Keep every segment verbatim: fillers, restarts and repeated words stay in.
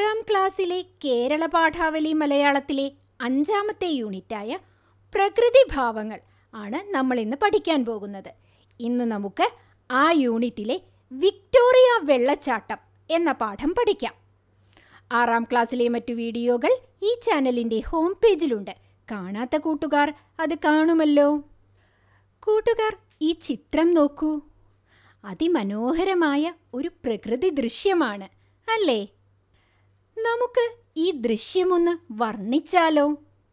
ആറാം ക്ലാസ്സിലെ കേരള പാഠാവലി മലയാളത്തിലെ അഞ്ചാമത്തെ യൂണിറ്റായ പ്രകൃതിഭാവങ്ങൾ ആണ് നമ്മൾ ഇന്ന് പഠിക്കാൻ പോകുന്നത്. ഇന്ന് നമുക്ക് ആ യൂണിറ്റിലെ വിക്ടോറിയ വെള്ളച്ചാട്ടം എന്ന പാഠം പഠിക്കാം. ആറാം ക്ലാസ്സിലെ മറ്റു വീഡിയോകൾ ഈ ചാനലിൻ്റെ ഹോം പേജിലുണ്ട്. കാണാത്ത കൂട്ടുകാർ അത് കാണുമല്ലോ. കൂട്ടുകാർ, ഈ ചിത്രം നോക്കൂ. അതിമനോഹരമായ ഒരു പ്രകൃതി ദൃശ്യമാണ് അല്ലേ? നമുക്ക് ഈ ദൃശ്യമൊന്ന് വർണ്ണിച്ചാലോ?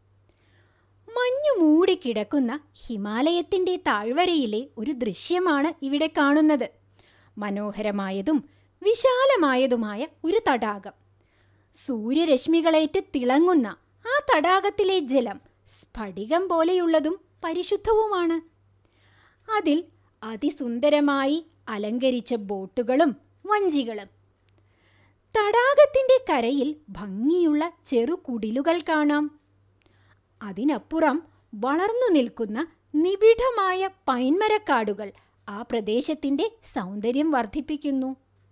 മഞ്ഞു മൂടിക്കിടക്കുന്ന ഹിമാലയത്തിൻ്റെ താഴ്വരയിലെ ഒരു ദൃശ്യമാണ് ഇവിടെ കാണുന്നത്. മനോഹരമായതും വിശാലമായതുമായ ഒരു തടാകം. സൂര്യരശ്മികളേറ്റ് തിളങ്ങുന്ന ആ തടാകത്തിലെ ജലം സ്ഫടികം പോലെയുള്ളതും പരിശുദ്ധവുമാണ്. അതിൽ അതിസുന്ദരമായി അലങ്കരിച്ച ബോട്ടുകളും വഞ്ചികളും. തടാകത്തിൻ്റെ കരയിൽ ഭംഗിയുള്ള ചെറുകുടിലുകൾ കാണാം. അതിനപ്പുറം വളർന്നു നിൽക്കുന്ന നിബിഡമായ പൈൻമരക്കാടുകൾ ആ പ്രദേശത്തിൻ്റെ സൗന്ദര്യം വർദ്ധിപ്പിക്കുന്നു.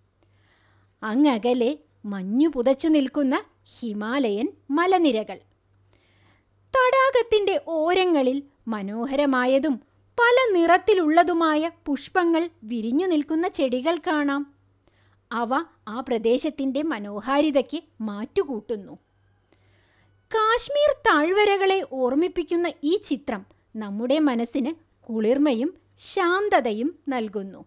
അങ്ങകലെ മഞ്ഞു പുതച്ചു നിൽക്കുന്ന ഹിമാലയൻ മലനിരകൾ. തടാകത്തിൻ്റെ ഓരങ്ങളിൽ മനോഹരമായതും പല നിറത്തിലുള്ളതുമായ പുഷ്പങ്ങൾ വിരിഞ്ഞു നിൽക്കുന്ന ചെടികൾ കാണാം. അവ ആ പ്രദേശത്തിൻ്റെ മനോഹാരിതയ്ക്ക് മാറ്റുകൂട്ടുന്നു. കാശ്മീർ താഴ്വരകളെ ഓർമ്മിപ്പിക്കുന്ന ഈ ചിത്രം നമ്മുടെ മനസ്സിന് കുളിർമയും ശാന്തതയും നൽകുന്നു.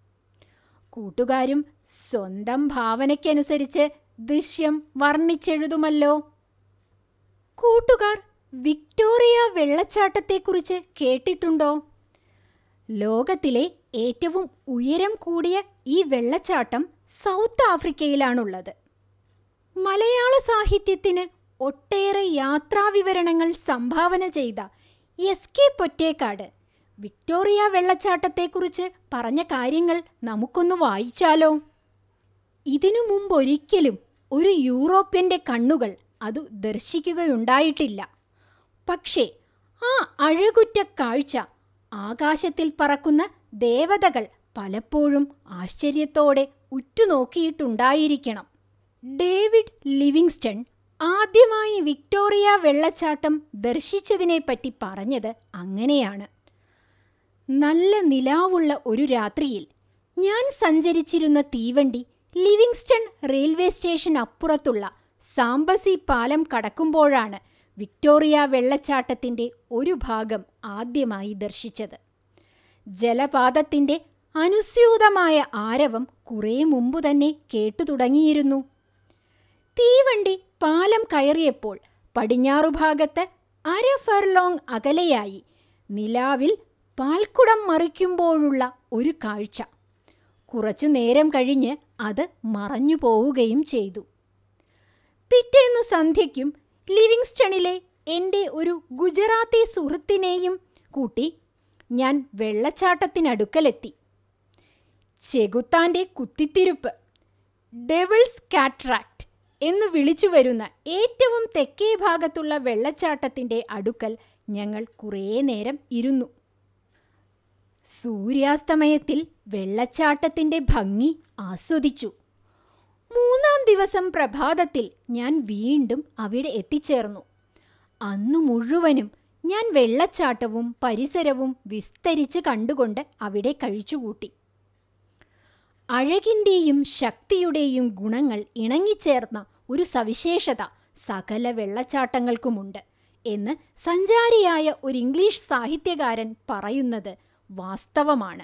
കൂട്ടുകാരും സ്വന്തം ഭാവനയ്ക്കനുസരിച്ച് ദൃശ്യം വർണ്ണിച്ചെഴുതുമല്ലോ. കൂട്ടുകാർ, വിക്ടോറിയ വെള്ളച്ചാട്ടത്തെക്കുറിച്ച് കേട്ടിട്ടുണ്ടോ? ലോകത്തിലെ ഏറ്റവും ഉയരം കൂടിയ ഈ വെള്ളച്ചാട്ടം സൗത്ത് ആഫ്രിക്കയിലാണുള്ളത്. മലയാള സാഹിത്യത്തിന് ഒട്ടേറെ യാത്രാവിവരണങ്ങൾ സംഭാവന ചെയ്ത എസ് കെ പൊറ്റേക്കാട് വിക്ടോറിയ വെള്ളച്ചാട്ടത്തെക്കുറിച്ച് പറഞ്ഞ കാര്യങ്ങൾ നമുക്കൊന്ന് വായിച്ചാലോ? ഇതിനു മുമ്പൊരിക്കലും ഒരു യൂറോപ്യൻ്റെ കണ്ണുകൾ അത് ദർശിക്കുകയുണ്ടായിട്ടില്ല. പക്ഷേ ആ അഴകുറ്റ കാഴ്ച ആകാശത്തിൽ പറക്കുന്ന ദേവതകൾ പലപ്പോഴും ആശ്ചര്യത്തോടെ ഉറ്റുനോക്കിയിട്ടുണ്ടായിരിക്കണം. ഡേവിഡ് ലിവിങ്സ്റ്റൺ ആദ്യമായി വിക്ടോറിയ വെള്ളച്ചാട്ടം ദർശിച്ചതിനെപ്പറ്റി പറഞ്ഞത് അങ്ങനെയാണ്. നല്ല നിലാവുള്ള ഒരു രാത്രിയിൽ ഞാൻ സഞ്ചരിച്ചിരുന്ന തീവണ്ടി ലിവിങ്സ്റ്റൺ റെയിൽവേ സ്റ്റേഷൻ അപ്പുറത്തുള്ള സാംബസി പാലം കടക്കുമ്പോഴാണ് വിക്ടോറിയ വെള്ളച്ചാട്ടത്തിൻ്റെ ഒരു ഭാഗം ആദ്യമായി ദർശിച്ചത്. ജലപാതത്തിൻ്റെ അനുസ്യൂതമായ ആരവം കുറേ മുമ്പ് തന്നെ കേട്ടു തുടങ്ങിയിരുന്നു. തീവണ്ടി പാലം കയറിയപ്പോൾ പടിഞ്ഞാറുഭാഗത്ത് അര ഫർലോങ് അകലെയായി നിലാവിൽ പാൽക്കുടം മറിക്കുമ്പോഴുള്ള ഒരു കാഴ്ച. കുറച്ചു നേരം കഴിഞ്ഞ് അത് മറഞ്ഞു പോവുകയും ചെയ്തു. പിറ്റേന്ന് സന്ധ്യയ്ക്കും ലിവിങ്സ്റ്റണിലെ എൻ്റെ ഒരു ഗുജറാത്തി സുഹൃത്തിനെയും കൂട്ടി ഞാൻ വെള്ളച്ചാട്ടത്തിനടുക്കലെത്തി. ചെകുത്താൻ്റെ കുത്തിത്തിരിപ്പ്, ഡെവിൾസ് കാട്രാക്ട് എന്ന് വിളിച്ചു വരുന്ന ഏറ്റവും തെക്കേ ഭാഗത്തുള്ള വെള്ളച്ചാട്ടത്തിൻ്റെ അടുക്കൽ ഞങ്ങൾ കുറേ നേരം ഇരുന്നു. സൂര്യാസ്തമയത്തിൽ വെള്ളച്ചാട്ടത്തിൻ്റെ ഭംഗി ആസ്വദിച്ചു. മൂന്നാം ദിവസം പ്രഭാതത്തിൽ ഞാൻ വീണ്ടും അവിടെ എത്തിച്ചേർന്നു. അന്നു മുഴുവനും ഞാൻ വെള്ളച്ചാട്ടവും പരിസരവും വിസ്തരിച്ച് കണ്ടുകൊണ്ട് അവിടെ കഴിച്ചുകൂട്ടി. അഴകിൻ്റെയും ശക്തിയുടെയും ഗുണങ്ങൾ ഇണങ്ങിച്ചേർന്ന ഒരു സവിശേഷത സകല വെള്ളച്ചാട്ടങ്ങൾക്കുമുണ്ട് എന്ന് സഞ്ചാരിയായ ഒരു ഇംഗ്ലീഷ് സാഹിത്യകാരൻ പറയുന്നത് വാസ്തവമാണ്.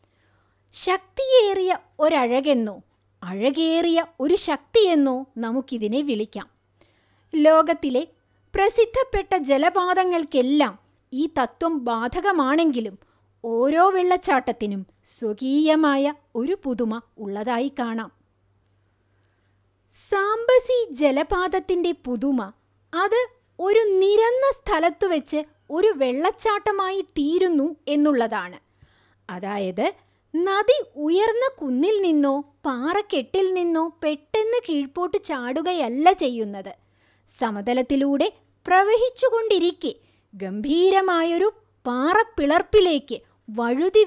ശക്തിയേറിയ ഒരഴകെന്നോ അഴകേറിയ ഒരു ശക്തിയെന്നോ നമുക്കിതിനെ വിളിക്കാം. ലോകത്തിലെ പ്രസിദ്ധപ്പെട്ട ജലപാതങ്ങൾക്കെല്ലാം ഈ തത്വം ബാധകമാണെങ്കിലും ഓരോ വെള്ളച്ചാട്ടത്തിനും സ്വകീയമായ ഒരു പുതുമ ഉള്ളതായി കാണാം. സാംബസി ജലപാതത്തിൻ്റെ പുതുമ അത് ഒരു നിരന്ന സ്ഥലത്തു വെച്ച് ഒരു വെള്ളച്ചാട്ടമായി തീരുന്നു എന്നുള്ളതാണ്. അതായത് നദി ഉയർന്ന കുന്നിൽ നിന്നോ പാറക്കെട്ടിൽ നിന്നോ പെട്ടെന്ന് കീഴ്പോട്ട് ചാടുകയല്ല ചെയ്യുന്നത്. സമതലത്തിലൂടെ പ്രവഹിച്ചുകൊണ്ടിരിക്കെ ഗംഭീരമായൊരു പാറപ്പിളർപ്പിലേക്ക് വഴുതി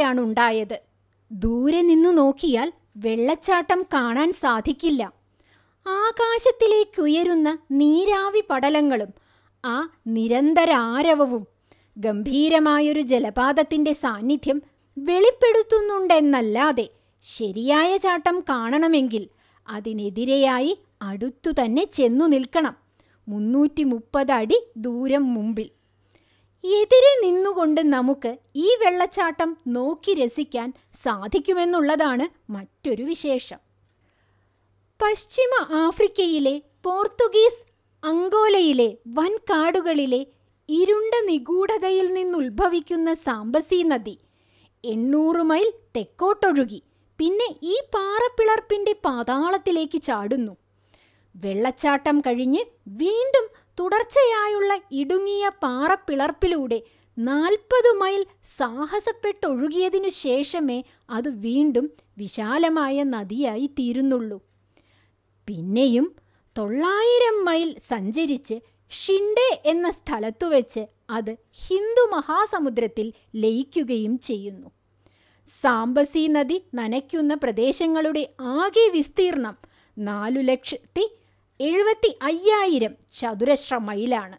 വീഴുകയാണുണ്ടായത്. ദൂരെ നിന്നു നോക്കിയാൽ വെള്ളച്ചാട്ടം കാണാൻ സാധിക്കില്ല. ആകാശത്തിലേക്കുയരുന്ന നീരാവി പടലങ്ങളും ആ നിരന്തരാരവവും ഗംഭീരമായൊരു ജലപാതത്തിൻ്റെ സാന്നിധ്യം വെളിപ്പെടുത്തുന്നുണ്ടെന്നല്ലാതെ ശരിയായ ചാട്ടം കാണണമെങ്കിൽ അതിനെതിരെയായി അടുത്തു തന്നെ ചെന്നു നിൽക്കണം, മുന്നൂറ്റി മുപ്പത് അടി ദൂരം മുമ്പിൽ. എതിരെ നിന്നുകൊണ്ട് നമുക്ക് ഈ വെള്ളച്ചാട്ടം നോക്കി രസിക്കാൻ സാധിക്കുമെന്നുള്ളതാണ് മറ്റൊരു വിശേഷം. പശ്ചിമ ആഫ്രിക്കയിലെ പോർത്തുഗീസ് അങ്കോലയിലെ വൻകാടുകളിലെ ഇരുണ്ട നിഗൂഢതയിൽ നിന്നുത്ഭവിക്കുന്ന സാംബസി നദി എണ്ണൂറ് മൈൽ തെക്കോട്ടൊഴുകി പിന്നെ ഈ പാറപ്പിളർപ്പിൻ്റെ പാതാളത്തിലേക്ക് ചാടുന്നു. വെള്ളച്ചാട്ടം കഴിഞ്ഞ് വീണ്ടും തുടർച്ചയായുള്ള ഇടുങ്ങിയ പാറപ്പിളർപ്പിലൂടെ നാൽപ്പത് മൈൽ സാഹസപ്പെട്ടൊഴുകിയതിനു ശേഷമേ അത് വീണ്ടും വിശാലമായ നദിയായി തീരുന്നുള്ളൂ. പിന്നെയും തൊള്ളായിരം മൈൽ സഞ്ചരിച്ച് ഷിൻഡെ എന്ന സ്ഥലത്തു വെച്ച് അത് ഹിന്ദു മഹാസമുദ്രത്തിൽ ലയിക്കുകയും ചെയ്യുന്നു. സാംബസി നദി നനയ്ക്കുന്ന പ്രദേശങ്ങളുടെ ആകെ വിസ്തീർണം നാലു ലക്ഷത്തി എഴുപത്തി അയ്യായിരം ചതുരശ്ര മൈലാണ്.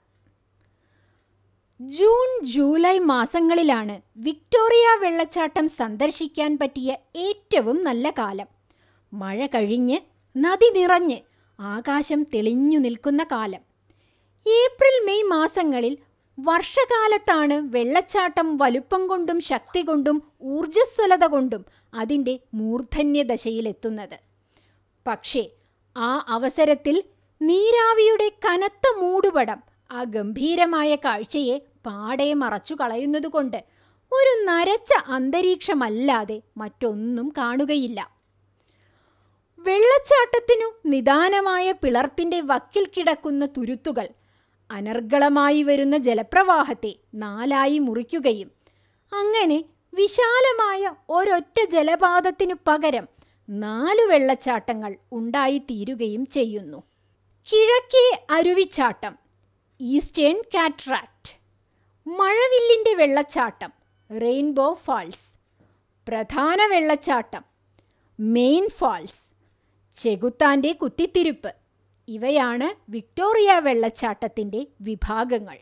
ജൂൺ ജൂലൈ മാസങ്ങളിലാണ് വിക്ടോറിയ വെള്ളച്ചാട്ടം സന്ദർശിക്കാൻ പറ്റിയ ഏറ്റവും നല്ല കാലം. മഴ കഴിഞ്ഞ് നദി നിറഞ്ഞ് ആകാശം തെളിഞ്ഞു നിൽക്കുന്ന കാലം. ഏപ്രിൽ മെയ് മാസങ്ങളിൽ വർഷകാലത്താണ് വെള്ളച്ചാട്ടം വലുപ്പം കൊണ്ടും ശക്തി കൊണ്ടും ഊർജ്ജസ്വലത കൊണ്ടും അതിൻ്റെ മൂർധന്യദശയിലെത്തുന്നത്. പക്ഷേ ആ അവസരത്തിൽ നീരാവിയുടെ കനത്ത മൂടുപടം ആ ഗംഭീരമായ കാഴ്ചയെ പാടെ മറച്ചു കളയുന്നതുകൊണ്ട് ഒരു നരച്ച അന്തരീക്ഷമല്ലാതെ മറ്റൊന്നും കാണുകയില്ല. വെള്ളച്ചാട്ടത്തിനു നിദാനമായ പിളർപ്പിൻ്റെ വക്കിൽ കിടക്കുന്ന തുരുത്തുകൾ അനർഗളമായി വരുന്ന ജലപ്രവാഹത്തെ നാലായി മുറിക്കുകയും അങ്ങനെ വിശാലമായ ഒരൊറ്റ ജലപാതത്തിനു പകരം നാലു വെള്ളച്ചാട്ടങ്ങൾ ഉണ്ടായിത്തീരുകയും ചെയ്യുന്നു. കിഴക്കേ അരുവിച്ചാട്ടം, ഈസ്റ്റേൺ കാറ്ററാക്ട്, മഴവില്ലിൻ്റെ വെള്ളച്ചാട്ടം, റെയിൻബോ ഫാൾസ്, പ്രധാന വെള്ളച്ചാട്ടം, മെയിൻ ഫാൾസ്, ചെകുത്താൻ്റെ കുത്തിത്തിരിപ്പ് ഇവയാണ് വിക്ടോറിയ വെള്ളച്ചാട്ടത്തിൻ്റെ വിഭാഗങ്ങൾ.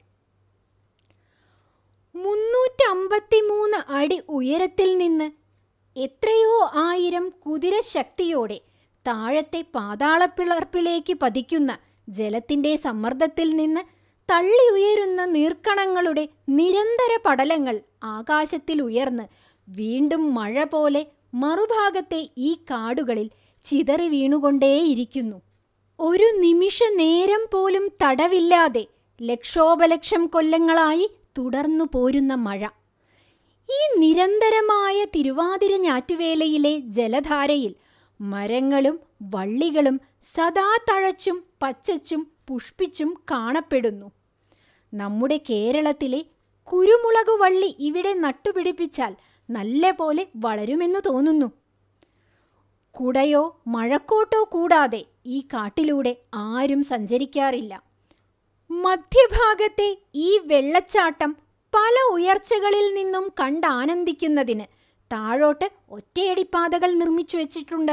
മുന്നൂറ്റമ്പത്തി മൂന്ന് അടി ഉയരത്തിൽ നിന്ന് എത്രയോ ആയിരം കുതിരശക്തിയോടെ താഴത്തെ പാതാളപ്പിളർപ്പിലേക്ക് പതിക്കുന്ന ജലത്തിൻ്റെ സമ്മർദ്ദത്തിൽ നിന്ന് തള്ളി ഉയരുന്ന നീർക്കണങ്ങളുടെ നിരന്തര പടലങ്ങൾ ആകാശത്തിൽ ഉയർന്ന് വീണ്ടും മഴ പോലെ മറുഭാഗത്തെ ഈ കാടുകളിൽ ചിതറി വീണുകൊണ്ടേയിരിക്കുന്നു. ഒരു നിമിഷ നേരം പോലും തടവില്ലാതെ ലക്ഷോപലക്ഷം കൊല്ലങ്ങളായി തുടർന്നു പോരുന്ന മഴ. ഈ നിരന്തരമായ തിരുവാതിര ഞാറ്റുവേലയിലെ ജലധാരയിൽ മരങ്ങളും വള്ളികളും സദാ തഴച്ചും പച്ചച്ചും പുഷ്പിച്ചും കാണപ്പെടുന്നു. നമ്മുടെ കേരളത്തിലെ കുരുമുളക് വള്ളി ഇവിടെ നട്ടുപിടിപ്പിച്ചാൽ നല്ല പോലെ വളരുമെന്ന് തോന്നുന്നു. കുടയോ മഴക്കോട്ടോ കൂടാതെ ഈ കാട്ടിലൂടെ ആരും സഞ്ചരിക്കാറില്ല. മധ്യഭാഗത്തെ ഈ വെള്ളച്ചാട്ടം പല ഉയർച്ചകളിൽ നിന്നും കണ്ടാനന്ദിക്കുന്നതിന് താഴോട്ട് ഒറ്റയടിപ്പാതകൾ നിർമ്മിച്ചു വച്ചിട്ടുണ്ട്.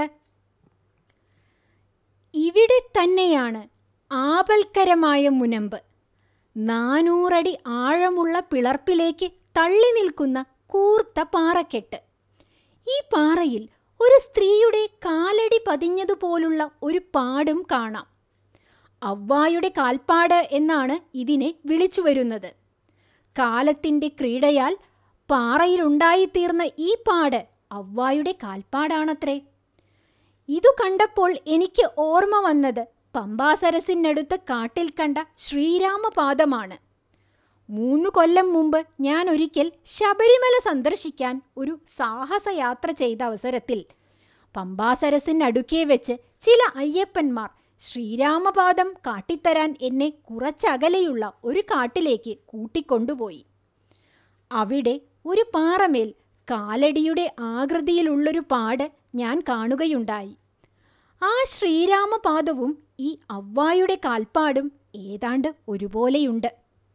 ഇവിടെ തന്നെയാണ് ആപൽക്കരമായ മുനമ്പ്. നാനൂറടി ആഴമുള്ള പിളർപ്പിലേക്ക് തള്ളി നിൽക്കുന്ന കൂർത്ത പാറക്കെട്ട്. ഈ പാറയിൽ ഒരു സ്ത്രീയുടെ കാലടി പതിഞ്ഞതുപോലുള്ള ഒരു പാടും കാണാം. അവ്വായുടെ കാൽപ്പാട് എന്നാണ് ഇതിനെ വിളിച്ചു വരുന്നത്. കാലത്തിൻ്റെ ക്രീഡയാൽ പാറയിലുണ്ടായിത്തീർന്ന ഈ പാട് അവ്വായുടെ കാൽപ്പാടാണത്രേ. ഇതു കണ്ടപ്പോൾ എനിക്ക് ഓർമ്മ വന്നത് പമ്പാസരസിനടുത്ത് കാട്ടിൽ കണ്ട ശ്രീരാമപാദമാണ്. മൂന്നു കൊല്ലം മുമ്പ് ഞാൻ ഒരിക്കൽ ശബരിമല സന്ദർശിക്കാൻ ഒരു സാഹസയാത്ര ചെയ്ത അവസരത്തിൽ പമ്പാസരസിനടുക്കെ വെച്ച് ചില അയ്യപ്പന്മാർ ശ്രീരാമപാദം കാട്ടിത്തരാൻ എന്നെ കുറച്ചകലെയുള്ള ഒരു കാട്ടിലേക്ക് കൂട്ടിക്കൊണ്ടുപോയി. അവിടെ ഒരു പാറമേൽ കാലടിയുടെ ആകൃതിയിലുള്ളൊരു പാട് ഞാൻ കാണുകയുണ്ടായി. ആ ശ്രീരാമപാദവും ഈ അവ്വായുടെ കാൽപ്പാടും ഏതാണ്ട് ഒരുപോലെയുണ്ട്.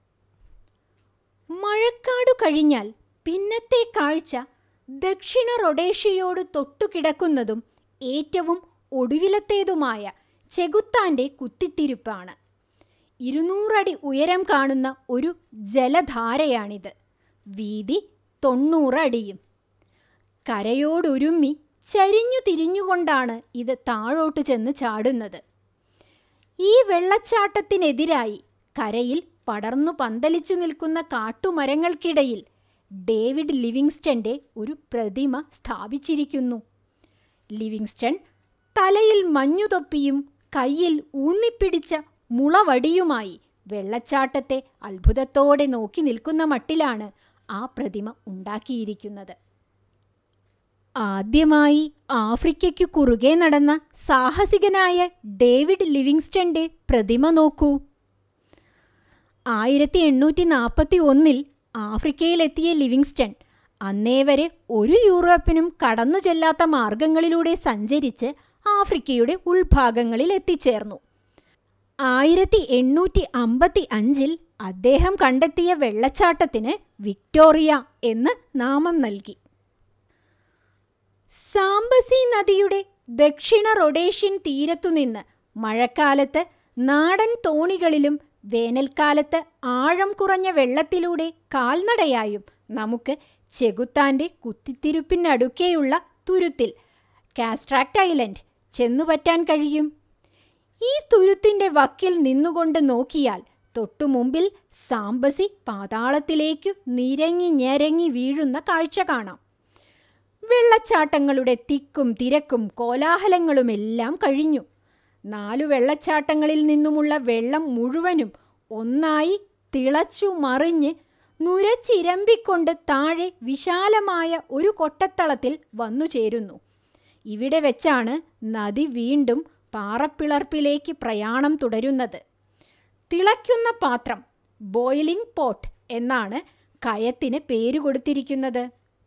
മഴക്കാടു കഴിഞ്ഞാൽ പിന്നത്തെ കാഴ്ച ദക്ഷിണ റൊഡേഷ്യയോട് തൊട്ടുകിടക്കുന്നതും ഏറ്റവും ഒടുവിലത്തേതുമായ ചെകുത്താൻ്റെ കുത്തിത്തിരിപ്പാണ്. ഇരുന്നൂറടി ഉയരം കാണുന്ന ഒരു ജലധാരയാണിത്. വീതി തൊണ്ണൂറടിയും. കരയോടൊരുമ്മി ചരിഞ്ഞു തിരിഞ്ഞുകൊണ്ടാണ് ഇത് താഴോട്ട് ചെന്ന് ചാടുന്നത്. ഈ വെള്ളച്ചാട്ടത്തിനെതിരായി കരയിൽ പടർന്നു പന്തലിച്ചു നിൽക്കുന്ന കാട്ടുമരങ്ങൾക്കിടയിൽ ഡേവിഡ് ലിവിങ്സ്റ്റന്റെ ഒരു പ്രതിമ സ്ഥാപിച്ചിരിക്കുന്നു. ലിവിങ്സ്റ്റൺ തലയിൽ മഞ്ഞുതൊപ്പിയും കയ്യിൽ ഊന്നിപ്പിടിച്ച മുളവടിയുമായി വെള്ളച്ചാട്ടത്തെ അത്ഭുതത്തോടെ നോക്കി നിൽക്കുന്ന മട്ടിലാണ് ആ പ്രതിമ ഉണ്ടാക്കിയിരിക്കുന്നത്. ആദ്യമായി ആഫ്രിക്കയ്ക്കു കുറുകെ നടന്ന സാഹസികനായ ഡേവിഡ് ലിവിങ്സ്റ്റന്റെ പ്രതിമ നോക്കൂ. ആയിരത്തി എണ്ണൂറ്റി നാൽപ്പത്തി ഒന്നിൽ ആഫ്രിക്കയിലെത്തിയ ലിവിങ്സ്റ്റൺ അന്നേവരെ ഒരു യൂറോപ്പിനും കടന്നു ചെല്ലാത്ത മാർഗങ്ങളിലൂടെ സഞ്ചരിച്ച് ആഫ്രിക്കയുടെ ഉൾഭാഗങ്ങളിൽ എത്തിച്ചേർന്നു. ആയിരത്തി എണ്ണൂറ്റി അമ്പത്തി അഞ്ചിൽ അദ്ദേഹം കണ്ടെത്തിയ വെള്ളച്ചാട്ടത്തിന് വിക്ടോറിയ എന്ന് നാമം നൽകി. സാംബസി നദിയുടെ ദക്ഷിണ റൊഡേഷ്യൻ തീരത്തുനിന്ന് മഴക്കാലത്ത് നാടൻ തോണികളിലും വേനൽക്കാലത്ത് ആഴം കുറഞ്ഞ വെള്ളത്തിലൂടെ കാൽനടയായും നമുക്ക് ചെകുത്താൻ്റെ കുത്തിത്തിരിപ്പിനടുക്കെയുള്ള തുരുത്തിൽ കാസ്ട്രാക്ട് ഐലൻഡ് ചെന്നുപറ്റാൻ കഴിയും. ഈ തുരുത്തിൻ്റെ വക്കിൽ നിന്നുകൊണ്ട് നോക്കിയാൽ തൊട്ടുമുമ്പിൽ സാംബസി പാതാളത്തിലേക്കു നിരങ്ങി ഞെരങ്ങി വീഴുന്ന കാഴ്ച കാണാം. വെള്ളച്ചാട്ടങ്ങളുടെ തിക്കും തിരക്കും കോലാഹലങ്ങളുമെല്ലാം കഴിഞ്ഞു. നാലു വെള്ളച്ചാട്ടങ്ങളിൽ നിന്നുമുള്ള വെള്ളം മുഴുവനും ഒന്നായി തിളച്ചു മറിഞ്ഞ് നുരച്ചിരമ്പിക്കൊണ്ട് താഴെ വിശാലമായ ഒരു കൊട്ടത്തളത്തിൽ വന്നു ചേരുന്നു. ഇവിടെ വെച്ചാണ് നദി വീണ്ടും പാറപ്പിളർപ്പിലേക്ക് പ്രയാണം തുടരുന്നത്. തിളയ്ക്കുന്ന പാത്രം, ബോയിലിംഗ് പോട്ട് എന്നാണ് കയത്തിന് പേരുകൊടുത്തിരിക്കുന്നത്.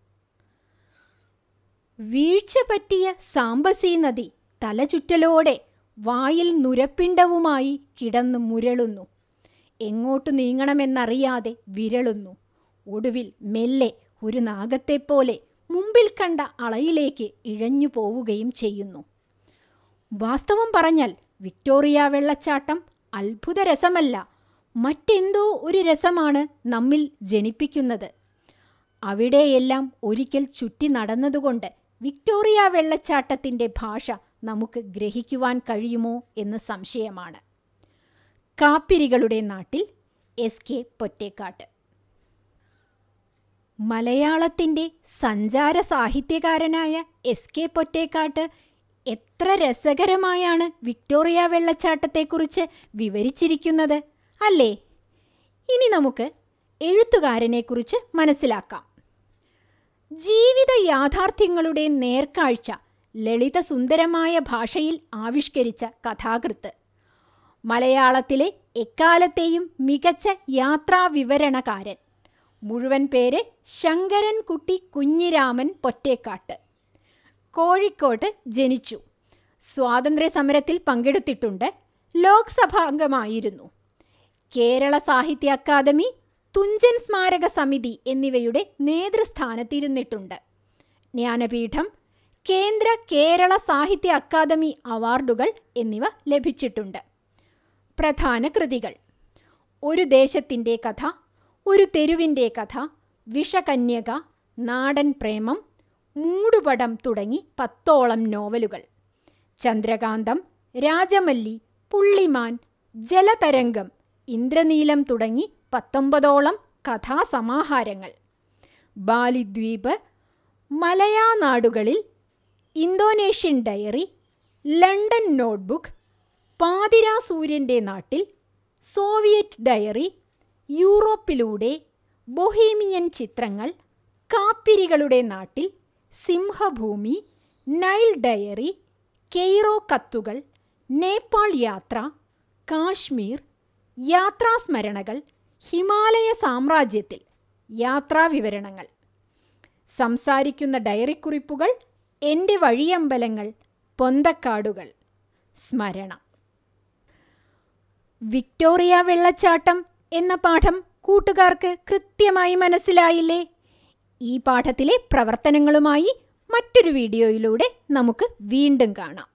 വീഴ്ച പറ്റിയ സാംബസി നദി തലചുറ്റലോടെ വായിൽ നുരപ്പിണ്ടവുമായി കിടന്നു മുരളുന്നു. എങ്ങോട്ടു നീങ്ങണമെന്നറിയാതെ വിരളുന്നു. ഒടുവിൽ മെല്ലെ ഒരു നാഗത്തെപ്പോലെ മുമ്പിൽ കണ്ട അളയിലേക്ക് ഇഴഞ്ഞു പോവുകയും ചെയ്യുന്നു. വാസ്തവം പറഞ്ഞാൽ വിക്ടോറിയ വെള്ളച്ചാട്ടം അത്ഭുത രസമല്ല, മറ്റെന്തോ ഒരു രസമാണ് നമ്മിൽ ജനിപ്പിക്കുന്നത്. അവിടെയെല്ലാം ഒരിക്കൽ ചുറ്റി നടന്നതുകൊണ്ട് വിക്ടോറിയ വെള്ളച്ചാട്ടത്തിൻ്റെ ഭാഷ നമുക്ക് ഗ്രഹിക്കുവാൻ കഴിയുമോ എന്ന് സംശയമാണ്. കാപ്പിരികളുടെ നാട്ടിൽ എസ് കെ പൊറ്റേക്കാട്ട്. മലയാളത്തിൻ്റെ സഞ്ചാര സാഹിത്യകാരനായ എസ് കെ പൊറ്റേക്കാട്ട് എത്ര രസകരമായാണ് വിക്ടോറിയ വെള്ളച്ചാട്ടത്തെക്കുറിച്ച് വിവരിച്ചിരിക്കുന്നത് അല്ലേ? ഇനി നമുക്ക് എഴുത്തുകാരനെക്കുറിച്ച് മനസ്സിലാക്കാം. ജീവിത യാഥാർത്ഥ്യങ്ങളുടെ നേർക്കാഴ്ച ലളിതസുന്ദരമായ ഭാഷയിൽ ആവിഷ്കരിച്ച കഥാകൃത്ത്. മലയാളത്തിലെ എക്കാലത്തെയും മികച്ച യാത്രാവിവരണകാരൻ. മുഴുവൻ പേര് ശങ്കരൻകുട്ടി കുഞ്ഞിരാമൻ പൊറ്റേക്കാട്ട്. കോഴിക്കോട്ട് ജനിച്ചു. സ്വാതന്ത്ര്യ സമരത്തിൽ പങ്കെടുത്തിട്ടുണ്ട്. ലോക്സഭാംഗമായിരുന്നു. കേരള സാഹിത്യ അക്കാദമി, തുഞ്ചൻ സ്മാരക സമിതി എന്നിവയുടെ നേതൃസ്ഥാനത്തിരുന്നിട്ടുണ്ട്. ജ്ഞാനപീഠം, കേന്ദ്ര കേരള സാഹിത്യ അക്കാദമി അവാർഡുകൾ എന്നിവ ലഭിച്ചിട്ടുണ്ട്. പ്രധാന കൃതികൾ: ഒരു ദേശത്തിൻ്റെ കഥ, ഒരു തെരുവിൻ്റെ കഥ, വിഷകന്യക, നാടൻ പ്രേമം, മൂടുപടം തുടങ്ങി പത്തോളം നോവലുകൾ. ചന്ദ്രകാന്തം, രാജമല്ലി, പുള്ളിമാൻ, ജലതരംഗം, ഇന്ദ്രനീലം തുടങ്ങി പത്തൊമ്പതോളം കഥാസമാഹാരങ്ങൾ. ബാലിദ്വീപ്, മലയാനാടുകളിൽ, ഇന്തോനേഷ്യൻ ഡയറി, ലണ്ടൻ നോട്ട്ബുക്ക്, പാതിരാ സൂര്യൻ്റെ നാട്ടിൽ, സോവിയറ്റ് ഡയറി, യൂറോപ്പിലൂടെ, ബൊഹീമിയൻ ചിത്രങ്ങൾ, കാപ്പിരികളുടെ നാട്ടിൽ, സിംഹഭൂമി, നൈൽ ഡയറി, കെയ്റോ കത്തുകൾ, നേപ്പാൾ യാത്ര, കാശ്മീർ, യാത്രാസ്മരണകൾ, ഹിമാലയ സാമ്രാജ്യത്തിൽ, യാത്രാവിവരണങ്ങൾ. സംസാരിക്കുന്ന ഡയറിക്കുറിപ്പുകൾ, എൻ്റെ വഴിയമ്പലങ്ങൾ, പൊന്തക്കാടുകൾ, സ്മരണ. വിക്ടോറിയ വെള്ളച്ചാട്ടം എന്ന പാഠം കൂട്ടുകാർക്ക് കൃത്യമായി മനസ്സിലായില്ലേ? ഈ പാഠത്തിലെ പ്രവർത്തനങ്ങളുമായി മറ്റൊരു വീഡിയോയിലൂടെ നമുക്ക് വീണ്ടും കാണാം.